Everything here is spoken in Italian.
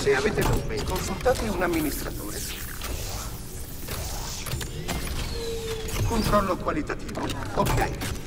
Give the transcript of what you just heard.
Se avete dubbi, consultate un amministratore. Controllo qualitativo. Ok.